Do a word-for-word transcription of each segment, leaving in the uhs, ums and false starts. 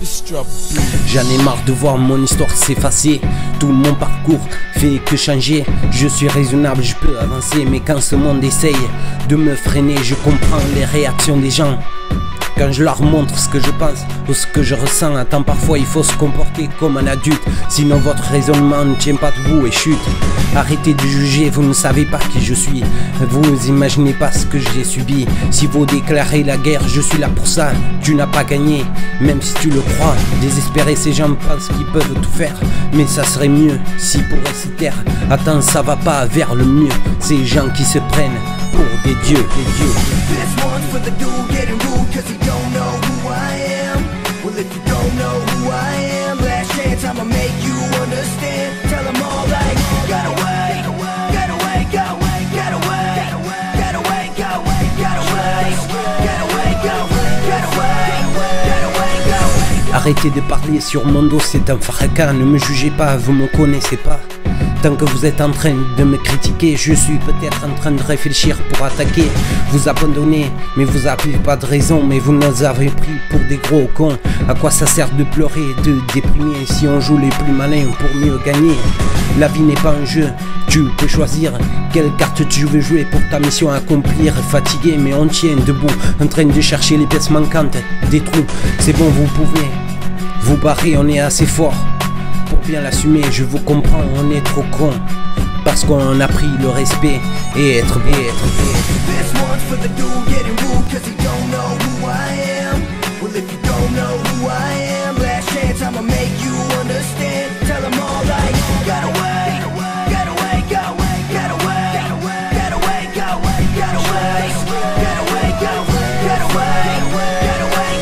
J'en ai marre de voir mon histoire s'effacer. Tout mon parcours fait que changer. Je suis raisonnable, je peux avancer. Mais quand ce monde essaye de me freiner, je comprends les réactions des gens. Quand je leur montre ce que je pense ou ce que je ressens, attends, parfois il faut se comporter comme un adulte. Sinon votre raisonnement ne tient pas debout et chute. Arrêtez de juger, vous ne savez pas qui je suis. Vous imaginez pas ce que j'ai subi. Si vous déclarez la guerre, je suis là pour ça. Tu n'as pas gagné, même si tu le crois. Désespérés, ces gens pensent qu'ils peuvent tout faire. Mais ça serait mieux si pourraient s'y taire. Attends, ça va pas vers le mieux. Ces gens qui se prennent pour des dieux, des dieux. This one's for the dude getting rude cause he don't know who I am. Well, if you don't know who I am, last chance I'ma make you understand. Tell them all like, got away, got away, got away, got away, got away, got away, got away, got away, got away, got away, got away. Arrêtez de parler sur mon dos, c'est un fracas. Ne me jugez pas, vous me connaissez pas. Tant que vous êtes en train de me critiquer, je suis peut-être en train de réfléchir pour attaquer. Vous abandonnez, mais vous n'avez pas de raison. Mais vous nous avez pris pour des gros cons. À quoi ça sert de pleurer, de déprimer si on joue les plus malins pour mieux gagner? La vie n'est pas un jeu, tu peux choisir quelle carte tu veux jouer pour ta mission à accomplir. Fatigué mais on tient debout, en train de chercher les pièces manquantes des trous. C'est bon, vous pouvez vous barrer, on est assez fort pour bien l'assumer. Je vous comprends, on est trop con parce qu'on a pris le respect et être bien, être bien. This one's for the dude getting rude cause he don't know who I am. Well, if you don't know who I am, last chance I'ma make you understand. Tell them all like, got away, got away, got away, got away, got away, got away, got away, got away, got away, got away, got away,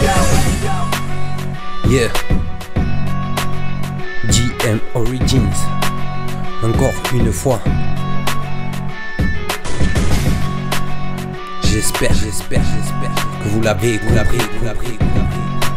got away. Yeah. G M Origins. Encore une fois. J'espère, j'espère, j'espère que vous l'avez, vous l'avez, vous l'avez, vous l'avez.